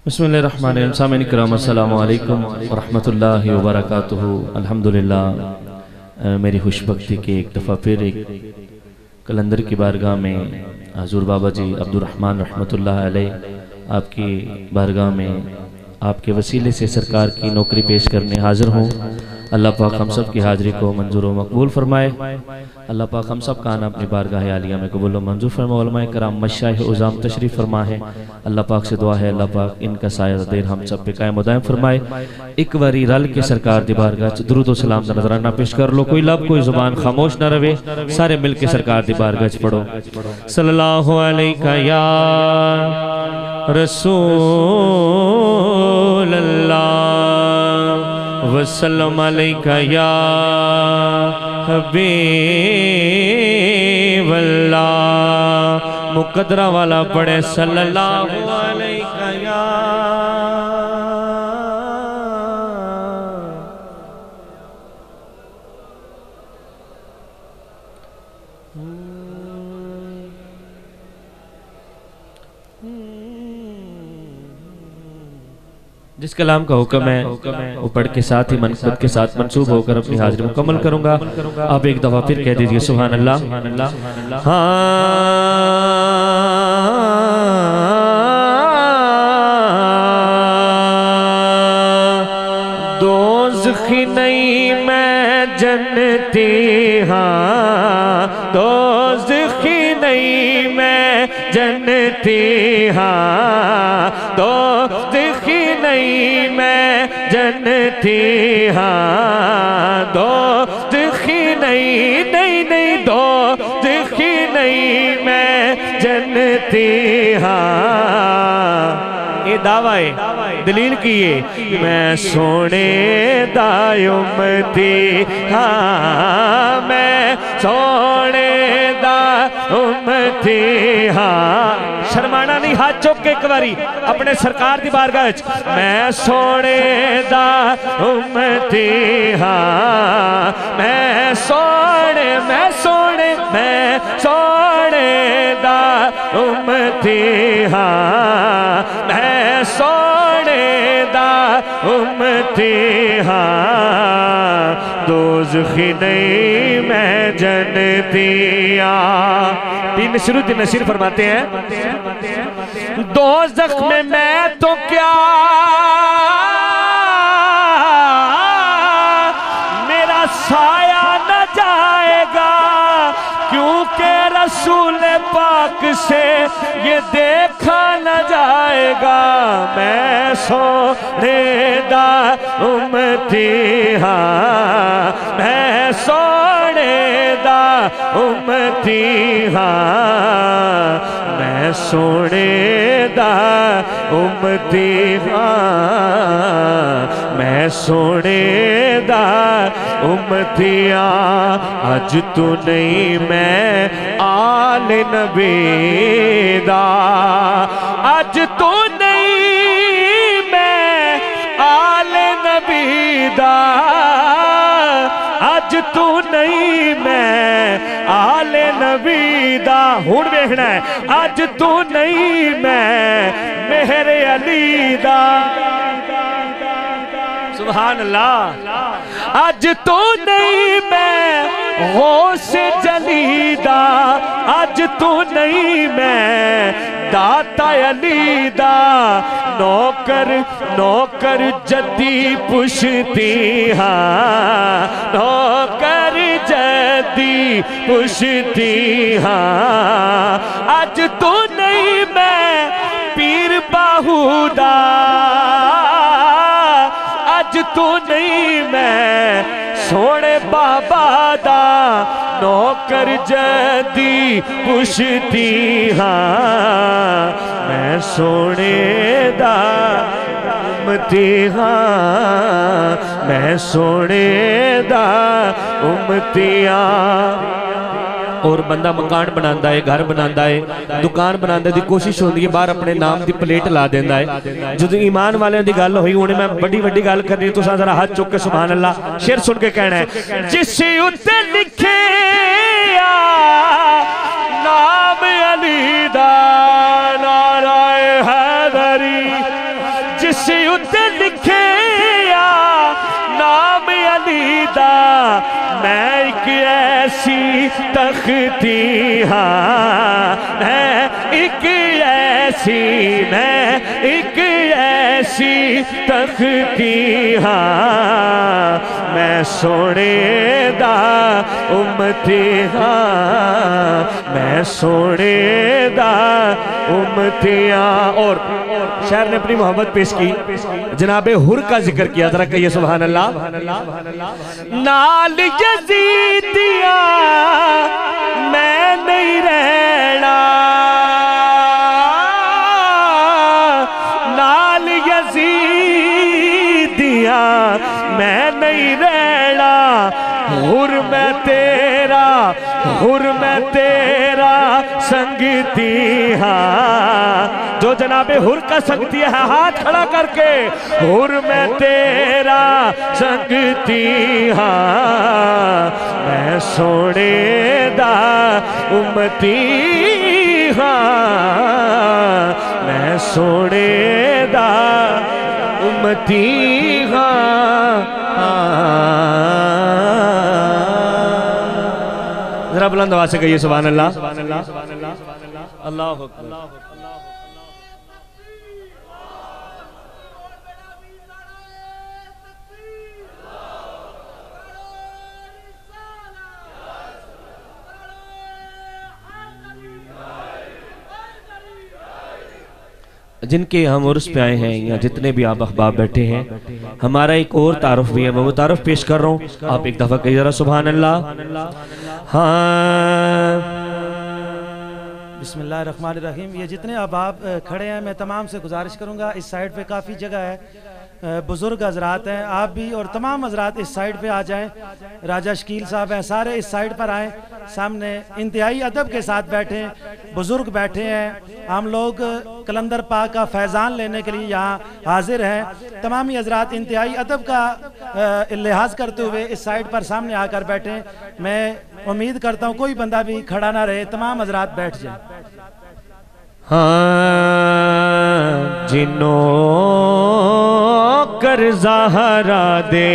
बिस्मिल्लाहिर्रहमानिर्रहीम। सामीन किराम अस्सलामु अलैकुम व रहमतुल्लाहि व बरकातुहू। अल्हम्दुलिल्लाह, मेरी खुशबख्ती के एक दफ़ा फिर एक कलंदर की बारगाह में हजूर बाबा जी अब्दुर्रहमान रहमतुल्लाह अलैह आपकी बारगाह में आपके वसीले से सरकार की नौकरी पेश करने हाजिर हूँ। अल्लाह पाक हम सब की हाजिरी को मंजूर व मकबूल फरमाए। अल्लाह पाक हम सब का आना अपनी बारगाह आलिया में कबूल व मंजूर फरमाए। उलमाए कराम मशाइख उज़ाम तशरीफ़ फरमा है। अल्लाह पाक से दुआ है अल्लाह पाक इनका साया देर हम सब पे कायम व दायम फरमाए। एक बारी रल के सरकार दी बारगाह च दुरूद व सलाम दा नजराना पेश कर लो। कोई लब कोई जुबान खामोश न रहे, सारे मिल के सरकार दी बारगाह च पढ़ो सल्लल्लाहु अलैका या रसूल अल्लाह वसल्लम अलैका या हबीब अल्लाह। मुकद्दरा वाला पढ़े सल्लल्लाहु अलैका या जिस कलाम का हुक्म है वो पढ़ के साथ ही मनक़बत के साथ मंसूब होकर अपनी हाजिरी मुकम्मल करूंगा। आप एक दफा फिर कह दीजिए सुभान अल्लाह। हाँ दोज़खी नहीं मैं जन्नती, हाँ दोज़खी नहीं मैं जन्नती, हाँ दोज़खी नहीं मैं जन्नती, हाँ दोज़खी नहीं नहीं नहीं दोज़खी नहीं मैं जन्नती, हाँ ये दावा है दलील की है मैं सोने दा उम्मती, हाँ मैं सोने दा उम्मती, हाँ शर्माना नहीं, हाथ चौक के एक बारी अपने सरकार दी बारगाह च मैं सोने दा उम्मती, हाँ मैं सोने मैं सोने मैं सोने दा उम्मती, हाँ मैं सोने दा उम्मती, हाँ दोज़खी नहीं मैं जन्नती। तीन नसीरुद्दीन नसीर फरमाते हैं दोज़ख में मैं तो क्या मेरा साया न जाएगा, क्योंकि रसूल पाक से ये देखा न जाएगा। मैं सोने दा उम्मती, हाँ मैं सोने दा उम्मती, हाँ मैं सोने दा उम्मती, हाँ मैं सोने दा उम्मतिया। अज तू नहीं मैं आल नबी दा, अज तू नहीं मैं आल नबी दा, अज तू नहीं मैं आले नबी दा। हुण वेखना है अज तू नहीं मैं मेरे अली दा, सुभान अल्लाह। अज तू नहीं मैं गौस जली दा, अज तू नहीं मैं दाता अली दा। नौकर नौकर जदी पुछती, हाँ नौकर जदी पुछती, हाँ अज तू नहीं मैं पीर बाहूदा, अज तू नहीं मैं सोने बाबा दा। नौकर जदी पुछती, हाँ मैं सोने दा उम्मती, हाँ मैं सोने दा उम्मतिया। और बंदा मकान बनाता है, घर बनाता है, दुकान बनाने की कोशिश होती है, बाहर अपने नाम की प्लेट ला देता है। जो ईमान वाले की गल हुई, हुणे मैं बड़ी वड्डी गल करनी, तुम जरा हाथ चुक के सुभान अल्लाह शेर सुन के कहना है जिस उत्ते लिखे नाम अली दा नाराए हैदरी मैं एक ऐसी तख्ती हाँ, मैं एक ऐसी तख्ती हाँ, मैं सोने दा उम्मती हाँ, मैं सोने दा उम्मतियाँ। और शायर ने अपनी मोहब्बत पेश की, जनाबे हुर का जिक्र किया, जरा कहिए सुभान अल्लाह। नाल यजीदिया मैं नहीं रहना, नाल यजीदिया मैं नहीं रहना, हुर मैं तेरा, हुर मैं तेरा संगती हाँ। जो जनाबे हुर का संगती है हाथ खड़ा करके, हुर मैं तेरा संगती हाँ, मैं सोने दा उम्मती हाँ, मैं सोने दा उम्मती हाँ। जरा बुलंद आवाज से कहिए सुभान अल्लाह। अल्लाह अकबर। जिनके हम उर्स पे आए हैं या जितने भी आप अहबाब बैठे हैं, हमारा एक और तारुफ भी है, मैं वो तारुफ पेश कर रहा हूँ, आप एक दफ़ा कहिए जरा सुभान अल्लाह। हाँ बिस्मिल्लाहिर्रहमानिर्रहीम। ये जितने अहबाब खड़े हैं, मैं तमाम से गुजारिश करूँगा, इस साइड पे काफ़ी जगह है, बुज़ुर्ग हजरात हैं, आप भी और तमाम हजरात इस साइड पे आ जाएं। राजा शकील साहब हैं, सारे इस साइड पर आएँ, सामने इंतहाई अदब के साथ बैठे, बुज़ुर्ग बैठे हैं। हम लोग कलंदर पाक का फैज़ान लेने के लिए यहाँ हाजिर हैं। तमामी हजरात इंतहाई अदब का लिहाज करते हुए इस साइड पर सामने आकर बैठे। मैं उम्मीद करता हूँ कोई बंदा भी खड़ा ना रहे, तमाम हजरात बैठ जाए। हाँ जिन्नो कर ज़हरा दे,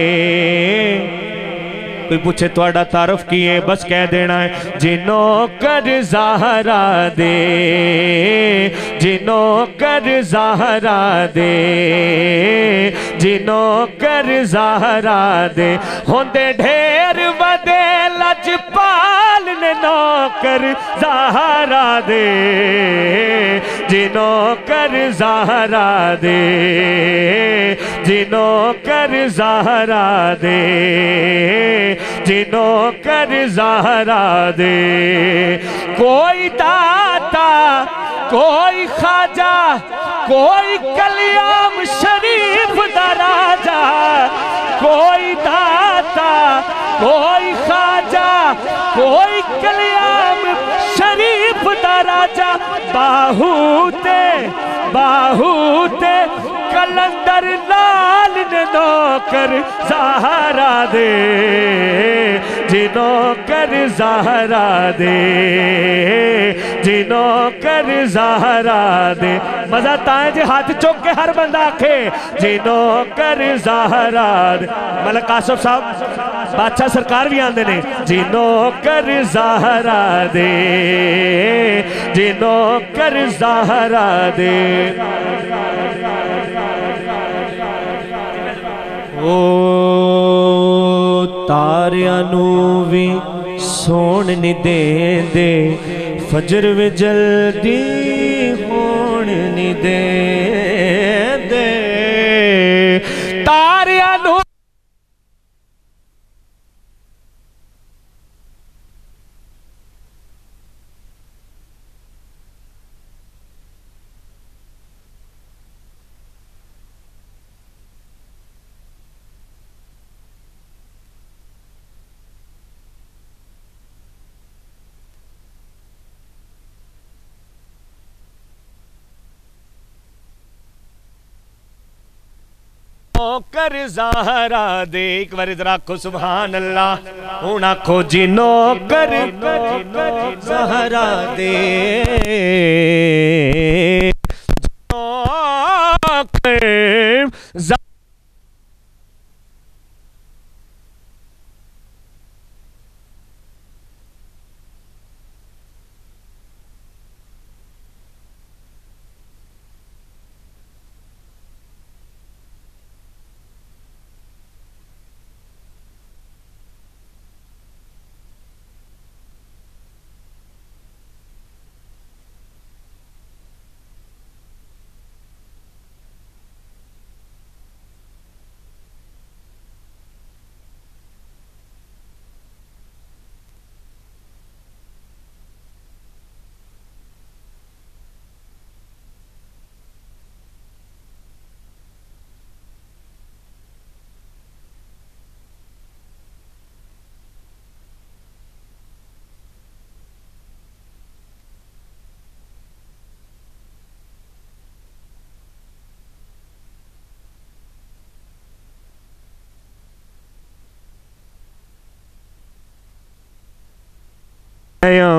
कोई पूछे थोड़ा तारुफ किए बस कह देना है, जिन्नो कर ज़हरा दे, जिन्नो कर ज़हरा दे, जिन्नो कर ज़हरा दे, होंदे ढेर वदे लजपाल ने नौकर ज़हरा दे, जिन्नो कर ज़हरा दे, जिन्नो कर ज़हरा दे, जिन्नो कर ज़हरा दे। कोई दाता, कोई ख्वाजा, कोई कलियाम शरीफ दा राजा, कोई दाता, कोई ख्वाजा, कोई कलियाम शरीफ दा राजा, बाहूते बाहूते कलंदर लाल ने नौकर ज़हरा दे, जिन्नो कर ज़हरा दे, जिन्नो कर ज़हरा दे। मजा ताए जे हाथ चुक के हर बंदा आखे, जिन्नो कर ज़हरा दे। मलक आसफ साहब बादशाह सरकार भी आंदे ने, जिन्नो कर ज़हरा दे, जिन्नो कर ज़हरा दे। ओ तारियां नू भी सोण नी दे दे, फजर वे जल्दी होण नी दे दे, तारियां नू कर ज़हरा दे। एक बार इधर आखो सुभान अल्लाह, हूं आखो जिन्नो कर ज़हरा दे, जिन्नो कर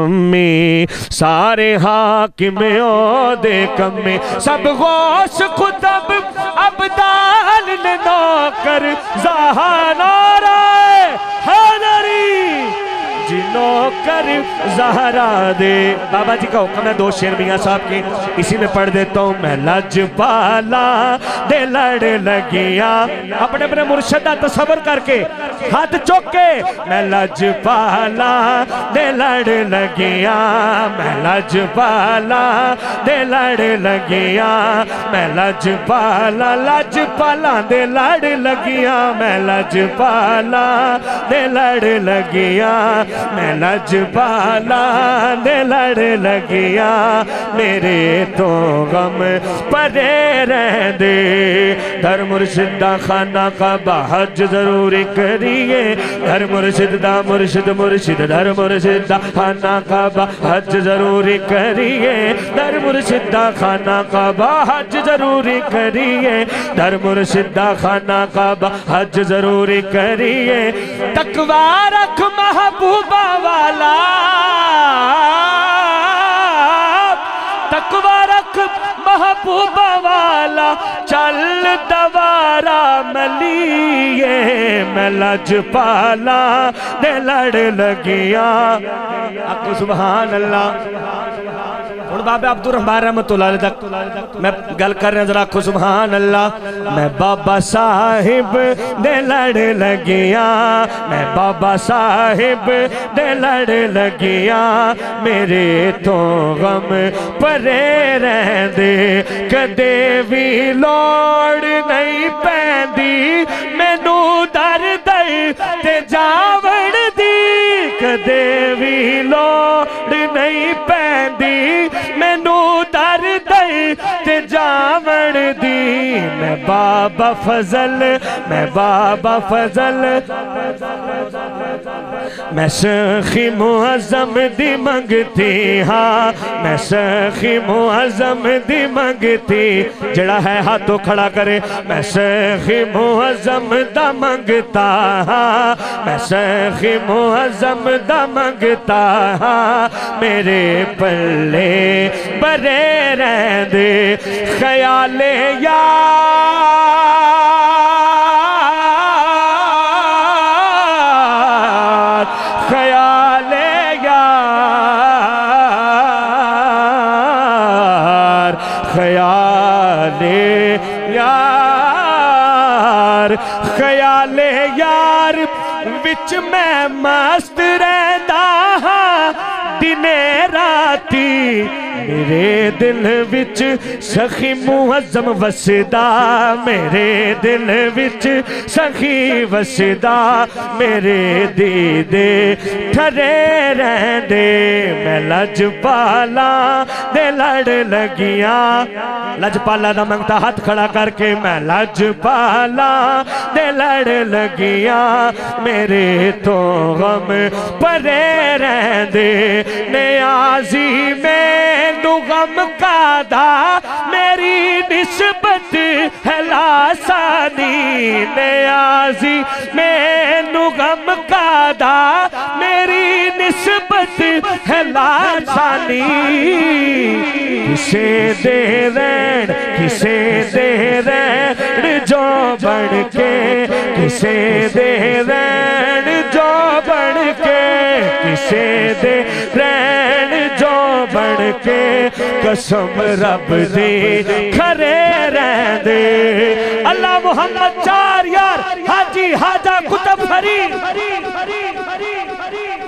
कमी सारे हाकिम दे कमी सब गौस खुतब अबदाल ने नौकर ज़हरा हैदरी नौकर ज़हरा दे। बाबा जी का हुक्म है, दो शेर मियाँ साहब के इसी में पढ़ देता हूँ। मैं लजपाला दे लड़ लगिया, अपने अपने मुर्शद दा तसव्वुर करके हाथ चुक के, मैं लजपाला दे लड़ लगिया, मैं लजपाला दे लड़ लगिया, मैं लजपाला लजपाला दे लड़ लगिया, मैं लजपाला दे लड़ लगिया, मैं लजपाला दे लड़ लगिया, मेरे तो गम परे रह दे। दर मुर्शिद दा खाना का हज जरूरी करिए, दर मुर्शिद दा मुर्शिद मुर्शिद दर मुर्शिद दा खाना का हज जरूरी करिए, दर मुर्शिद दा खाना का हज जरूरी करिए, दर मुर्शिद दा खाना का हज जरूरी करिए। तकवा रख महबूबा वाला, तकवा रख महबूबा वाला, चल दवारा मलिए, मैं लजपाला दे लड़ लगिया। आपको सुभान अल्लाह। हुण बाबा अब्दुर्रहमान रहमतुल्लाह अलैह तक मैं गल कर रहा, जरा आखो सुभान अल्लाह। मैं बाबा साहिब दे लड़ लगिया, मैं बाबा साहिब दे लड़ लगिया, मेरे तो गम परे रह दे। कदे भी लोड़ नहीं पैंदी मैनू दर दर ते जावण दी, कदे भी लोड़ नहीं पैंदी मैनू दर दर ते जावण दी। मैं बाबा फजल, मैं बाबा फजल, मैं सखी मुअज़्ज़म दी मंगती, हाँ मैं सखी मुअज़्ज़म दी मंगती। जड़ा है हाथों खड़ा करे, मैं सखी मुअज़्ज़म दा मंगता, हाँ मैं सखी मुअज़्ज़म दा मंगता, हाँ मेरे पल्ले बरे रहंदे ख्याले यार, ख्याले यार, ख्याले यार, ख्याले यार विच मैं मस्त रहंदा हां दिने राती। मेरे दिल विच सखी मुअज़्ज़म वसदा, मेरे दिल विच सखी वसदा, मेरे दीदे ठरे रहंदे। मैं लजपाला दे लड़ लगिया, लजपाला दा मंगता हाथ खड़ा करके, मैं लजपाला दे लड़ लगिया, मेरे तो गम परे रहंदे। नियाज़ी में गम का दा मेरी निस्बत है लासानी, नियाज़ी मैनू गम का दा मेरी निस्बत है लासानी। किसे दे रैन, किसे दे रैन जो बन के, किसे दे रैन जो बन के, किसे दे रैन जो बन के, कसम रब दी खरे रहंदे। अल्लाह मुहम्मद चार यार हाजी हाजा कुतुब फरीद।